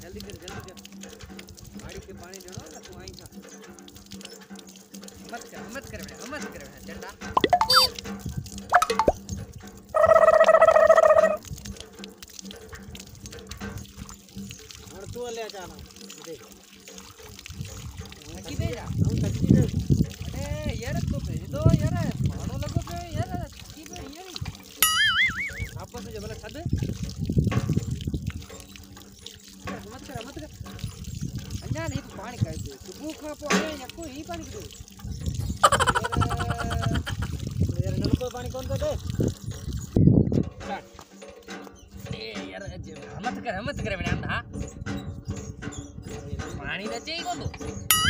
जल्दी कर गाड़ी के पानी देना ना तू आई था मत कर बेटा चंदा और तू ले जाना देख की दे जा हम तकी दे अरे यार तो भेज दो यार भाड़ो लगो पे यार की पे यार आपस में जो बोला छद मत कर अन्या नहीं तो पानी कर दे सुबह खा पो आया या को ही पानी दे यार नलको पानी कौन कर दे अरे यार मत कर बेटा अंधा पानी दे चाहिए कौन तो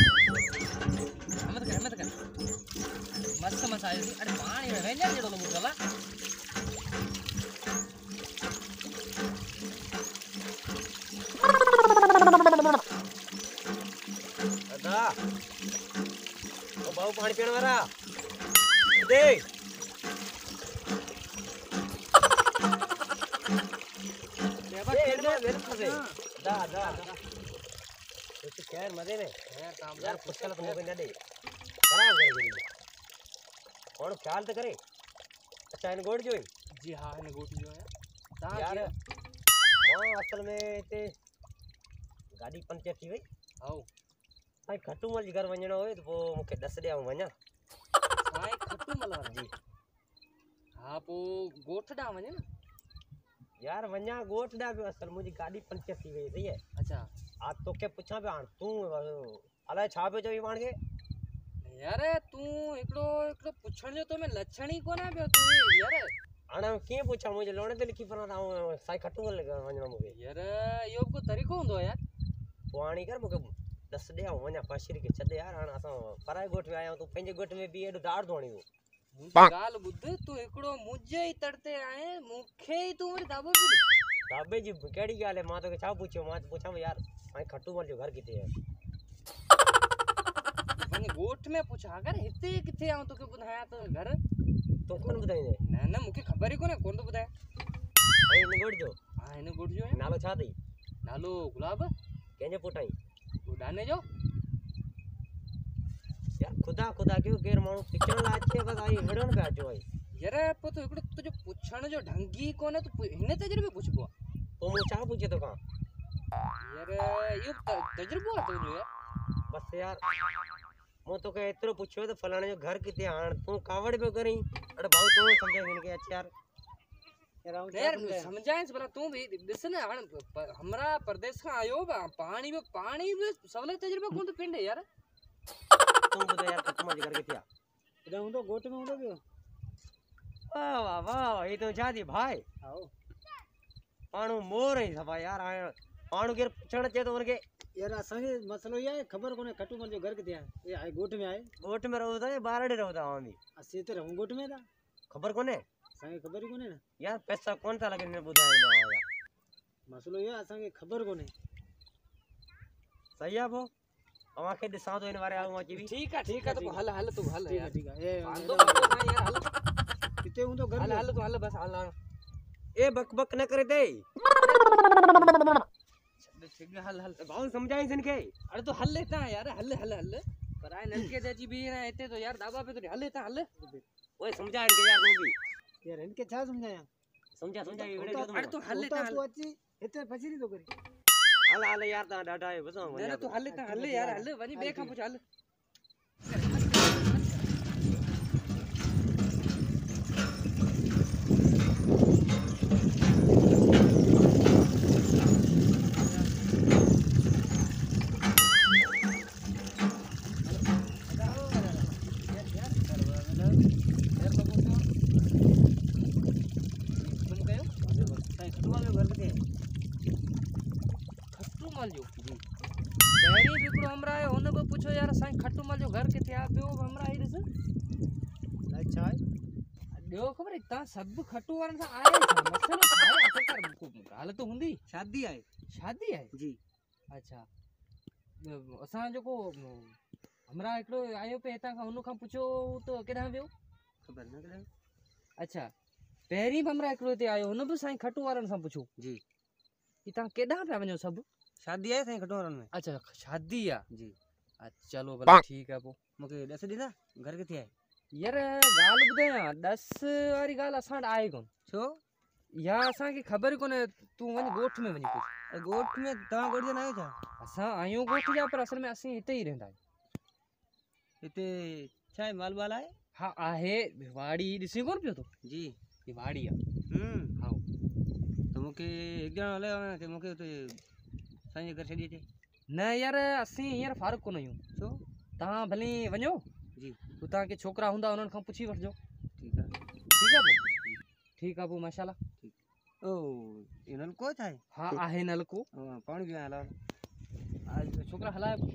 मत कर मस्त मसाले अरे पानी में वेंजा जेडो लोग चला अदा ओ बाबू पानी पीने वाला दे दा तो खैर मजे में यार पुष्कल तो मोबाइल दे खराब कर दे और ख्याल तो करे अच्छा इन गोड़ जो जी हां इन गोट जो है यार असल में ते गाड़ी पंचर थी वई आओ भाई खटूमल जी घर वणनो होए तो मुके दस दे आऊं वणा साई खटूमल जी हां पो गोठडा वणे ना यार वणा गोठडा भी असल मुजी गाड़ी पंचर थी वई सही है अच्छा आज तो के पूछा पे आन तू अलाए छा पे चई पाण के यार तू एकड़ो पुछण जो तो मैं लक्षण ही कोना पे तू यार आना के पूछा मुझे लोणे ते लिखी पर साई खटूमल वणनो मुके यार यो को तरीको हुंदो यार पानी कर मुके दस दे आऊं वणा पाशिरी के छदे यार हां असा पराय गोठ में आया तू पेंजे गोठ में भी एडो दाड़ धोणी हो गाल बुद्ध तू एकड़ो मुझे ही तड़ते आए मुखे ही तू मेरे दाबो भी दाबे जी केड़ी गाल है मां तो के छा पूछो मां पूछा यार साई खटूमल जो घर किथे है मैंने गोठ में पूछा कर हिते किथे आऊं तो के बुधाया तो घर तो कौन बुधाई दे ना मुके खबर ही कोने कौन तो बुधाया भाई इन गोड़ जो हां इन गोठ जो है नालो छा दई नालो गुलाब केने पुटाई उड़ाने जो यार खुदा क्यों गेर मानू पिचण ला अच्छे बस आई हेडन पे आजो आई यार पो तो एकड़ो तो जो पुछण जो ढंगी कोने तो इने तजरबे पूछबो तो मु चा पूछे तो का यार यो तजरबो तो जो यार बस यार मु तो के इतरो पूछो तो फलाने जो घर किते आण तू कावड़ पे करी अरे भाऊ तू समझे इनके अच्छा यार समझाए भला तू भी दिस ने हमरा प्रदेश का आयो पानी में सवले तजरबा कोन तो पिंड है यार तू बता यार तुम्हारे घर किते आ इधर हूं तो गोट में हूं तो वाह ये तो शादी भाई आओ पाणू मोर ही सभा यार पाणू के पूछण चे तो उनके यार असंगे मसलो ये खबर कोने खटूमल जो घर किते है ये आए गोट में आए गोट में रहता है बारड़े रहता हम भी असी तो रहूं गोट में था खबर कोने संगे खबर ही कोने ना यार पैसा कौन सा लगे ने बुधाए ना आया मसलो ये असंगे खबर कोने सही है वो अवा के दिसा तो इन बारे आऊं अची भी ठीक है तो हल तू हल यार ठीक है ए बांधो यार हल किते हूं तो घर हल तू हल बस हल ए बक न करे दे ठीक है हल भाऊ समझाई सन के अरे तो हल लेता है यार हल पर आए नलके देची भी ना इते तो यार दाबा पे तो हल लेता हल ओए समझा इनके यार तू भी यार इनके छा समझाया समझा ये वीडियो जो अरे तो हल लेता हल तू अच्छी इते फसरी तो करी हल यार ता डाटा है बस अरे तो हल लेता हल यार हल वनी बेखा पूछ हल खटूमल जो जी पहली बिकड़ो हमरा है ओने को पूछो यार साईं खटूमल जो घर किथे आ बियो हमरा आई दस अच्छा है बियो खबर है ता सब खटू वारन सा आए मसलो थाए आखिरकार हाल तो हुंदी शादी है जी अच्छा असा जो को हमरा एकड़ो आयो पे ता का उनु का पूछो तो केडा बियो खबर न केडा अच्छा पहरी हमरा एकड़ो ते आयो उन भी साईं खटू वारन सा पूछो जी कि ता केडा पे वणो सब शादी है साईं खटवारन में। अच्छा शादी आ जी अच्छा चलो भला ठीक है पो मूंखे 10 ॾींदा घर किथे आहे? यार गाल ॿुधायां 10 वारी गाल असां वटि आहे कोन छो? या असांखे ख़बर कोन्हे तूं वञ ॻोठ में वञी पुछ ॻोठ में तव्हां ॻोठ जा न आहियो छा? असां आहियूं ॻोठ जा पर असल में असीं हिते ई रहंदा आहियूं। हिते छा आहे माल वाल आहे? हा आहे वाड़ी ॾिसी कोन पियो तूं जी ही वाड़ी आहे हा हा त मूंखे हिकु ॼणो हलियो वञे त मूंखे हुते साईं जे घर छॾी अचे। न यार असीं हींअर फारक कोन आहियूं छो? तव्हां भली वञो जी हुतां के छोकिरा हूंदा उन्हनि खां पुछी वठिजो ठीकु आहे ठीकु आहे पोइ ठीकु आहे पोइ माशाल्लाह ओ इहो नलको छा आहे? हा आहे नलको पाणी पीआं हलाओ छोकिरा हलाए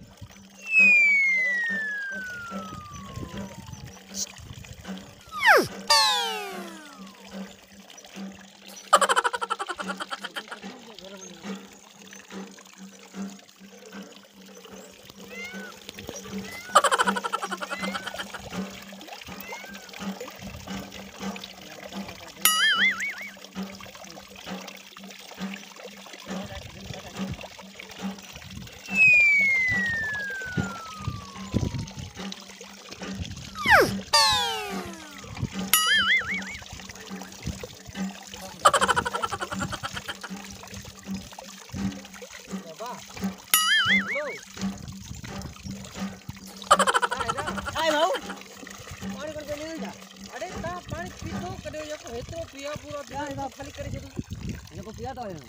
अरे तव्हां पाणी पीतो कॾहिं जेको हेतिरो पिया पूरो खाली करे छॾो जेको पिया था वञो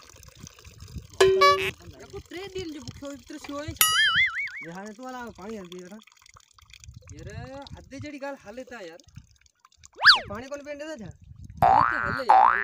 जेको 3 ॾींहंनि जो बुखियो एतिरो थियो ई जे हाणे तूं हला पाणी हल पी वठां यार हद जहिड़ी ॻाल्हि हले था यार पाणी कोन पीअण ॾींदा छा? हले यार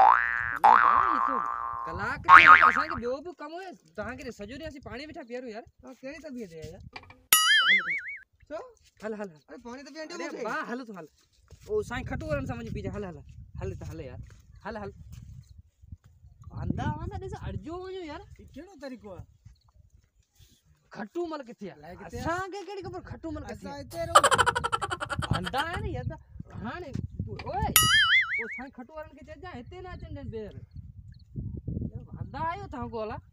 कलाक असांखे ॿियो बि कमु हुयो तव्हांखे सॼो ॾींहुं असीं पाणी वेठा पीआरूं यार तव्हां कहिड़ी तबियत आहे यार? छो? हल हल अरे पाणी त पीअण ॾियो अरे मूंखे। वाह हल तूं हल ओ साईं खटू वारनि सां वञी पीजा हल हल हल त हल यार हल हल वांदा वांदा ॾिस अड़जो वञो यार कहिड़ो तरीक़ो आहे? खटू मल किथे आहे असांखे कहिड़ी ख़बर खटू मल किथे असां आहे हिते रहूं वांदा आहे न यार हाणे ओए ओ साईं खटू वारनि खे चइजां हिते न अचनि ॾियनि ॿेर वांदा आहियो तव्हां को अला